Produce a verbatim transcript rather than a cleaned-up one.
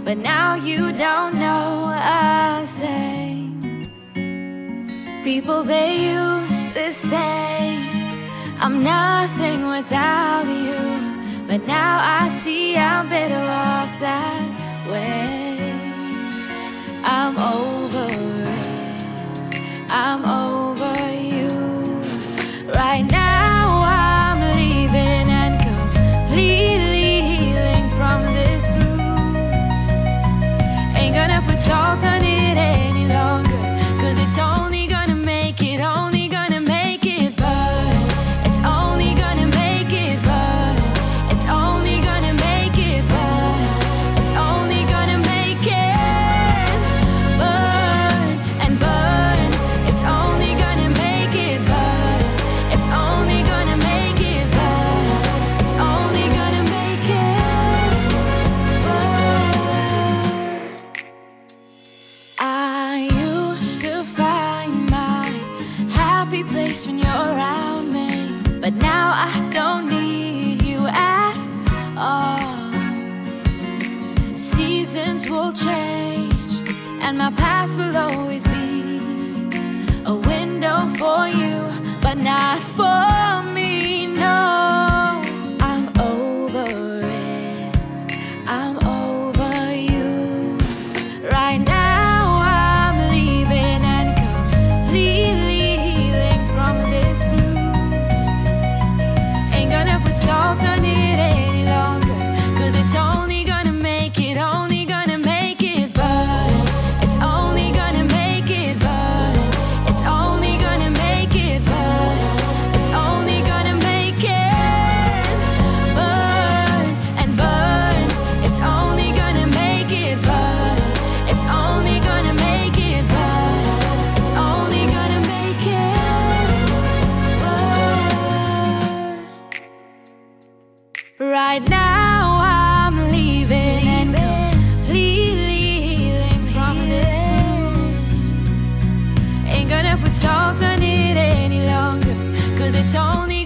but now you don't know a thing. People, they used to say I'm nothing without you, but now I see I'm better off that way. I'm over it, I'm over you. Right now I'm leaving and completely healing from this bruise. Ain't gonna put salt on it any longer, cause it's only gonna make it, only gonna make it burn. It's only gonna make it burn. It's only gonna make it burn. It's only gonna make it burn and burn. It's only gonna make it burn. It's only gonna make it burn. It's only gonna make it burn. I used to find my happy place when you're around me, but now I don't need you at all. Seasons will change, and my past will always be a window for you, but not for me, no. I'm over it, I'm over you. Right now I'm leaving and completely healing from this bruise. Ain't gonna put salt on it any longer, cause it's only gonna make it, only gonna make it burn. It's only gonna make it burn. It's only gonna make it burn. It's only gonna make it burn and burn. It's only gonna make it burn. It's only gonna make it burn. It's only gonna make it burn. Right now I'm leaving and completely healing from this bruise. Ain't gonna put salt on it any longer, cause it's only